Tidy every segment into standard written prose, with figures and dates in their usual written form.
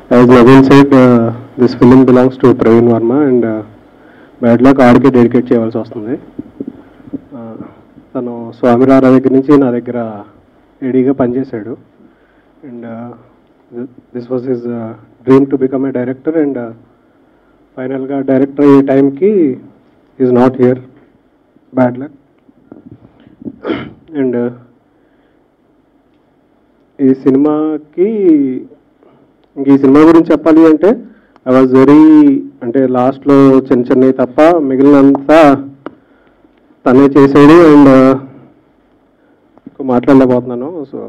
As Naveen said, this film belongs to Praveen Verma and bad luck ఆడికే dedicate చేయవలసి వస్తుంది. తను స్వామిరారా దగ్గర నుంచి నా దగ్గర ఏడీగా పనిచేశాడు. And this was his dream to become a director. And ఫైనల్గా డైరెక్టర్ అయ్యే టైంకి is not here, bad luck. And ఈ సినిమాకి ఇంక ఈ సినిమా గురించి చెప్పాలి అంటే ఐ వాజ్ వెరీ, అంటే లాస్ట్లో చిన్న చిన్నవి తప్ప మిగిలినంతా తనే చేసాడు. అండ్ మాట్లాడలేకపోతున్నాను. సో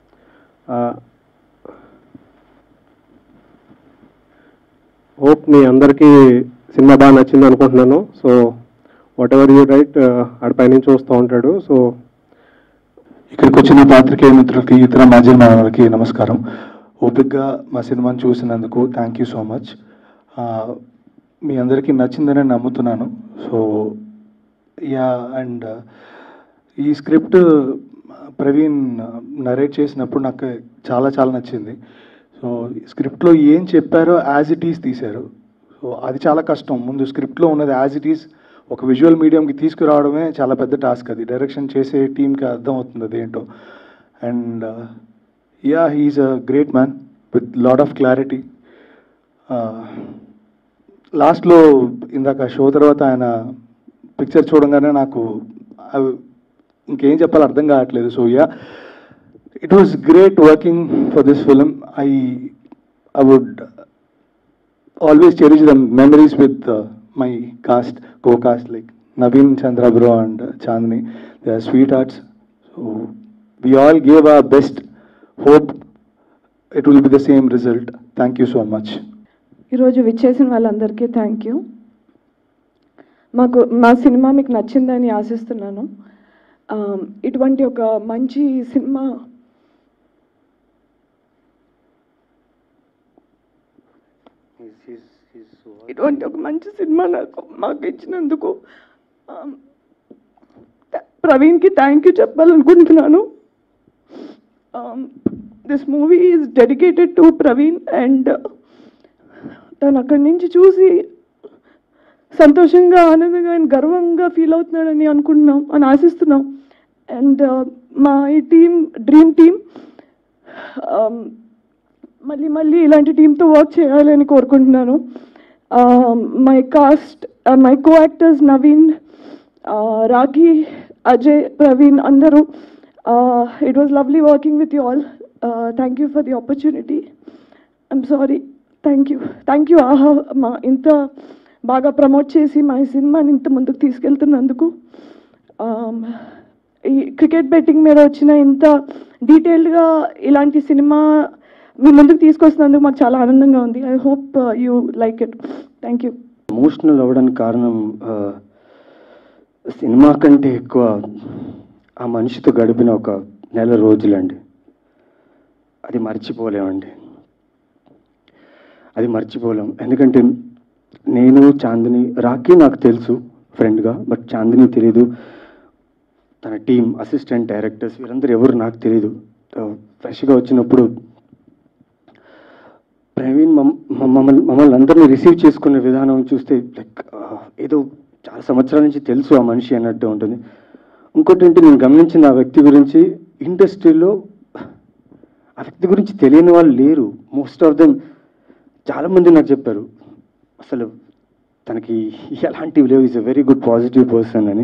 హోప్ మీ అందరికీ సినిమా బాగా నచ్చింది అనుకుంటున్నాను. So whatever you right ఆడ పైనుంచి చూస్తూ ఉంటాడు. సో ఇక్కడికి వచ్చిన పాత్రికేయ మిత్రులకి, ఇతర మాధ్యమాలకి నమస్కారం. ఓపిక్గా మా సినిమాని చూసినందుకు థ్యాంక్ యూ సో మచ్. మీ అందరికీ నచ్చిందని నమ్ముతున్నాను. సో యా, అండ్ ఈ స్క్రిప్ట్ ప్రవీణ్ నరేట్ చేసినప్పుడు నాకు చాలా చాలా నచ్చింది. సో స్క్రిప్ట్లో ఏం చెప్పారో యాజ్ ఇట్ ఈస్ తీశారు. సో అది చాలా కష్టం. ముందు స్క్రిప్ట్లో ఉన్నది యాజ్ ఇట్ ఈస్ ఒక విజువల్ మీడియంకి తీసుకురావడమే చాలా పెద్ద టాస్క్. అది డైరెక్షన్ చేసే టీంకి అర్థం అవుతుంది అదేంటో. And yeah, he's a great man with lot of clarity. లాస్ట్లో ఇందాక షో తర్వాత ఆయన పిక్చర్ చూడంగానే నాకు ఇంకేం చెప్పాలో అర్థం కావట్లేదు. So yeah, it was great working for this film. I would always cherish the memories with my cast, co-cast like Naveen, Chandra bro and Chandni. They are sweethearts. So we all gave our best. Hope it will be the same result. Thank you so much. ఈరోజు విచ్చేసిన వాళ్ళందరికీ thank you. మా cinema మీకు నచ్చిందని ఆశిస్తున్నాను. ఇటువంటి ఒక మంచి సినిమా మాకు ఇచ్చినందుకు ప్రవీణ్కి థ్యాంక్ యూ చెప్పాలనుకుంటున్నాను. This movie is dedicated to Praveen. అండ్ తను అక్కడి నుంచి చూసి సంతోషంగా, ఆనందంగా, ఆయన గర్వంగా ఫీల్ అవుతున్నాడని అనుకుంటున్నాం, అని ఆశిస్తున్నాం. అండ్ మా ఈ టీమ్ డ్రీమ్ టీమ్ మళ్ళీ ఇలాంటి టీంతో వర్క్ చేయాలని కోరుకుంటున్నాను. My cast, my co actors Naveen, Rakhi, Ajay, Praveen అందరూ. It was lovely working with you all. Thank you for the opportunity. I'm sorry. Thank you Aha మా ఇంత బాగా ప్రమోట్ చేసి మా ఈ సినిమాని ఇంత ముందుకు తీసుకెళ్తున్నందుకు. ఈ క్రికెట్ బెట్టింగ్ మీద వచ్చిన ఇంత డీటెయిల్డ్గా ఇలాంటి సినిమా మీ ముందుకు తీసుకొస్తున్నందుకు మాకు చాలా ఆనందంగా ఉంది. I hope you like it. Thank you. Emotional అవ్వడానికి కారణం సినిమా కంటే ఎక్కువ ఆ మనిషితో గడిపిన ఒక నెల రోజులండి. అది మర్చిపోలేమండి, అది మర్చిపోలేం. ఎందుకంటే నేను, చాందిని, రాఖీ నాకు తెలుసు ఫ్రెండ్గా, బట్ చాందిని తెలీదు. తన టీం, అసిస్టెంట్ డైరెక్టర్స్ వీరందరూ ఎవరు నాకు తెలీదు. ఫ్రెష్గా వచ్చినప్పుడు ప్రవీణ్ మమ్మల్ని అందరినీ రిసీవ్ చేసుకునే విధానం చూస్తే లైక్ ఏదో చాలా సంవత్సరాల నుంచి తెలుసు ఆ మనిషి అన్నట్టు ఉంటుంది. ఇంకోటి ఏంటి, నేను గమనించిన ఆ వ్యక్తి గురించి, ఇండస్ట్రీలో ఆ వ్యక్తి గురించి తెలియని వాళ్ళు లేరు. మోస్ట్ ఆఫ్ దెమ్ చాలామంది నాకు చెప్పారు అసలు తనకి ఎలాంటివి లేవు, is a very good positive person అని.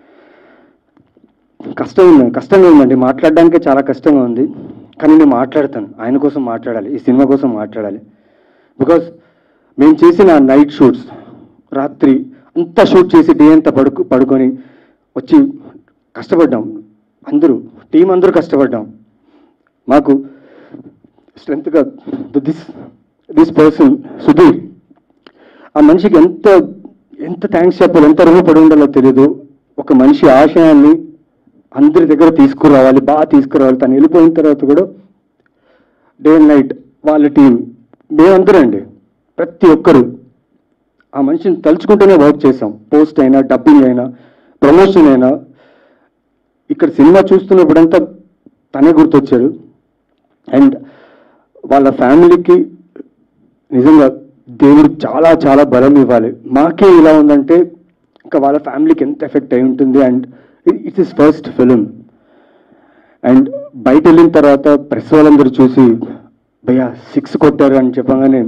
కష్టంగా ఉందండి, మాట్లాడడానికే చాలా కష్టంగా ఉంది. కానీ నేను మాట్లాడతాను, ఆయన కోసం మాట్లాడాలి, ఈ సినిమా కోసం మాట్లాడాలి. బికాజ్ మేము చేసిన నైట్ షూట్స్, రాత్రి అంతా షూట్ చేసి డే అంతా పడుకొని వచ్చి కష్టపడ్డాం. టీం అందరూ కష్టపడ్డాం. మాకు స్ట్రెంత్గా దిస్ పర్సన్ సుధీర్, ఆ మనిషికి ఎంత థ్యాంక్స్ చెప్పాలి, ఎంత రుణపడి ఉండాలో తెలియదు. ఒక మనిషి ఆశయాన్ని అందరి దగ్గర తీసుకురావాలి, బాగా తీసుకురావాలి. తను వెళ్ళిపోయిన తర్వాత కూడా డే అండ్ నైట్ వాళ్ళ టీం, మేమందరూ అండి, ప్రతి ఒక్కరు ఆ మనిషిని తలుచుకుంటూనే వర్క్ చేసాం. పోస్ట్ అయినా, డబ్బింగ్ అయినా, ప్రమోషన్ అయినా. ఇక్కడ సినిమా చూస్తున్నప్పుడంతా తనే గుర్తొచ్చాడు. అండ్ వాళ్ళ ఫ్యామిలీకి నిజంగా దేవుడు చాలా చాలా బలం ఇవ్వాలి. మాకే ఇలా ఉందంటే ఇంకా వాళ్ళ ఫ్యామిలీకి ఎంత ఎఫెక్ట్ అయి ఉంటుంది. And it's is first film. And బయట వెళ్ళిన తర్వాత ప్రెస్ వాళ్ళందరూ చూసి భయ్యా 6 కొట్టారు అని చెప్పగానే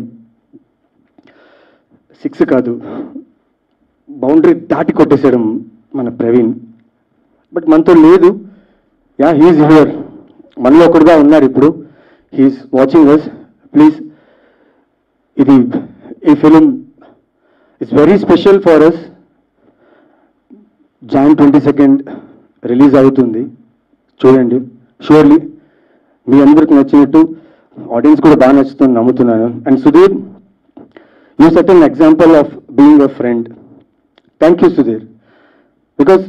6 కాదు, బౌండరీ దాటి కొట్టేశాడు మన ప్రవీణ్. బట్ మనతో లేదు. యా, హీఈస్ హియర్, మనలో ఒకడుగా ఉన్నారు ఇప్పుడు. He's watching us. ప్లీజ్, ఈ film it's very special for us. Jan 22 release అవుతుంది, చూడండి. షూర్లీ మీ అందరికి నచ్చినట్టు ఆడియన్స్ కూడా బాగా నచ్చుతుంది నమ్ముతున్నాను. And Sudheer, you set an example of being a friend. Thank you Sudheer. Because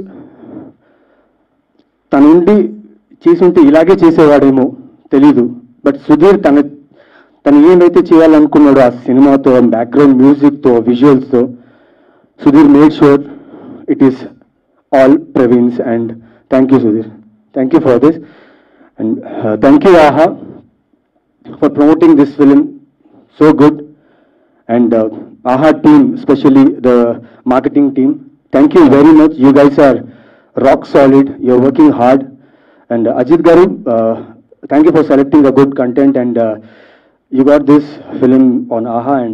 తను ఉండి చేసి ఉంటే ఇలాగే చేసేవాడేమో తెలీదు. బట్ సుధీర్ తను ఏమైతే చేయాలనుకున్నాడో ఆ సినిమాతో, బ్యాక్గ్రౌండ్ మ్యూజిక్తో, విజువల్స్తో, Sudheer made sure it is all Praveen's. And thank you Sudhir, thank you for this. And thank you AHA for promoting this film so good. And AHA team, especially the marketing team, thank you very much. You guys are rock solid, you're working hard. And Ajit garu, thank you for selecting a good content. And you got this film on AHA. And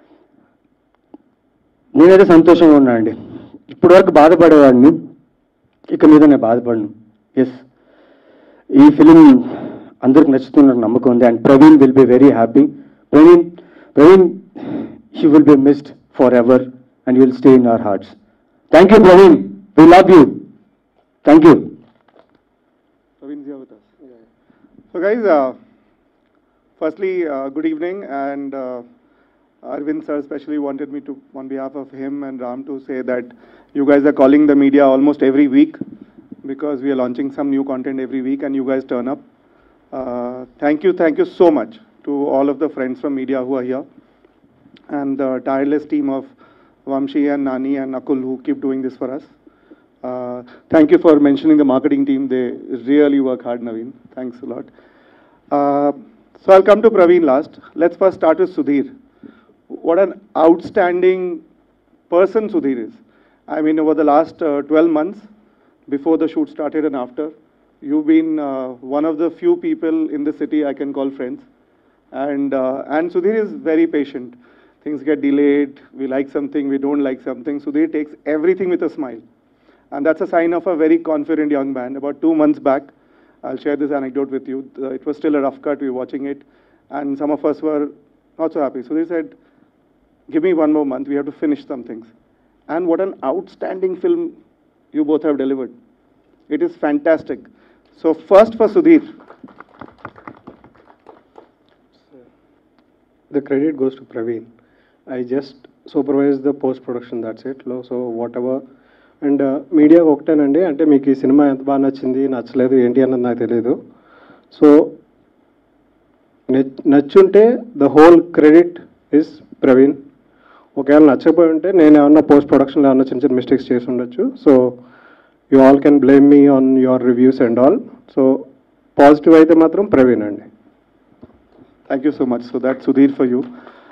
నేనైతే సంతోషంగా ఉన్నా అండి. ఇప్పటివరకు బాధపడేవాడిని, ఇక మీద నేను బాధపడను. Yes, ఈ film అందరికి నచ్చుతున్న నమ్మకం ఉంది. And Praveen will be very happy. Praveen he will be missed forever and you will stay in our hearts. Thank you Praveen, we love you. Thank you. Praveen's here with us. So guys, firstly, good evening. And Arvind sir especially wanted me to, on behalf of him and Ram, to say that you guys are calling the media almost every week because we are launching some new content every week and you guys turn up. Thank you so much to all of the friends from media who are here and the tireless team of Vamshi and Nani and Akul who keep doing this for us. Thank you for mentioning the marketing team. They really work hard, Naveen. Thanks a lot. So I'll come to Praveen last. Let's first start with Sudhir. What an outstanding person Sudhir is. I mean, over the last 12 months, before the shoot started and after, you've been one of the few people in the city I can call friends. And Sudhir is very patient. Things get delayed, we like something, we don't like something. Sudhir takes everything with a smile. And that's a sign of a very confident young man. About 2 months back, I'll share this anecdote with you. It was still a rough cut, we were watching it. And some of us were not so happy. Sudhir said, give me 1 more month, we have to finish some things. And what an outstanding film you both have delivered. It is fantastic. So first for Sudhir. The credit goes to Praveen. I just supervise the post-production, that's it. So whatever. And media ఒకటేనండి, అంటే మీకు ఈ cinema ఎంత బాగా నచ్చింది నచ్చలేదు ఏంటి అన్నది నాకు తెలియదు. సో నచ్చుంటే the whole credit is Praveen. ఒకవేళ నచ్చకపోయి ఉంటే నేను ఏమన్నా పోస్ట్ ప్రొడక్షన్లో ఏమన్నా చిన్న చిన్న మిస్టేక్స్ చేసి ఉండొచ్చు. So you all can blame me on your reviews and all. So positive అయితే మాత్రం ప్రవీణ్ అండి. Thank you so much. So that's Sudhir for you.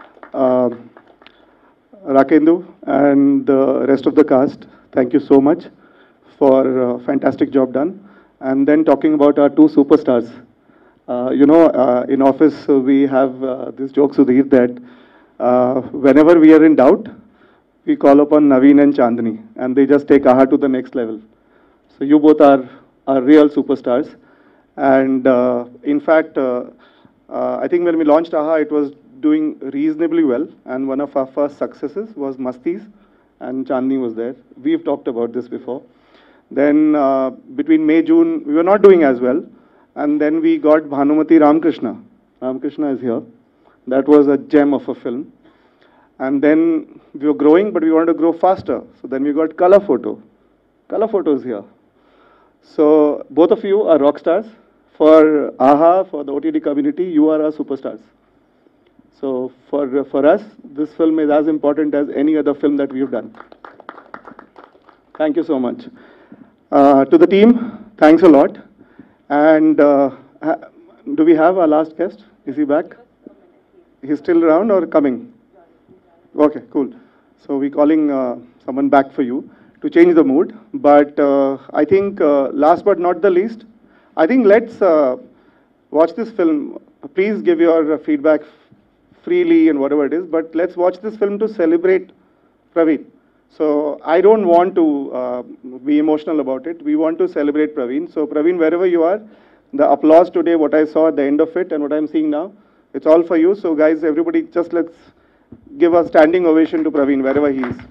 Rakendu and the rest of the cast, thank you so much for fantastic job done. And then talking about our 2 superstars. In office we have this joke, Sudhir, that whenever we are in doubt, we call upon Naveen and Chandni, and they just take AHA to the next level. So you both are real superstars. And in fact, I think when we launched AHA, it was doing reasonably well. And one of our first successes was Mastis, and Chandni was there. We've talked about this before. Then between May, June, we were not doing as well. And then we got Bhanumati Ramkrishna. Ramkrishna is here. That was a gem of a film. And then we were growing, but we wanted to grow faster. So then we got Color Photo. Color Photo is here. So both of you are rock stars. For AHA, for the OTT community, you are our superstars. So for us, this film is as important as any other film that we've done. Thank you so much. To the team, thanks a lot. And do we have our last guest? Is he back? He's still around or coming? Okay, cool. So we're calling someone back for you to change the mood. But I think last but not the least, I think let's watch this film. Please give your feedback freely and whatever it is, but let's watch this film to celebrate Praveen. So I don't want to be emotional about it. We want to celebrate Praveen. So Praveen, wherever you are, the applause today, what I saw at the end of it and what I'm seeing now, it's all for you. So guys, everybody, just let's give a standing ovation to Praveen wherever he is.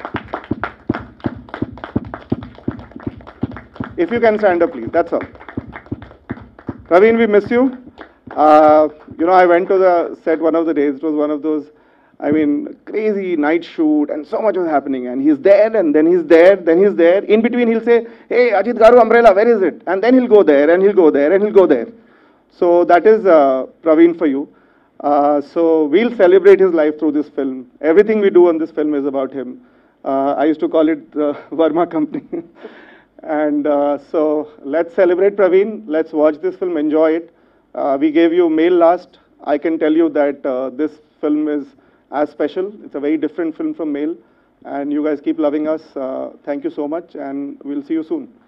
If you can stand up, please. That's all. Praveen, we miss you. You know, I went to the set one of the days. It was one of those, I mean, crazy night shoot, and so much was happening. And he's there, and then he's there, then he's there. In between, he'll say, "Hey, Ajit Garu, umbrella, where is it?" And then he'll go there, and he'll go there, and he'll go there. So that is Praveen for you. So we'll celebrate his life through this film. Everything we do on this film is about him. I used to call it the Verma Company. And so let's celebrate Praveen. Let's watch this film, enjoy it. We gave you Mail last. I can tell you that this film is as special. It's a very different film from Mail. And you guys keep loving us. Thank you so much, and we'll see you soon.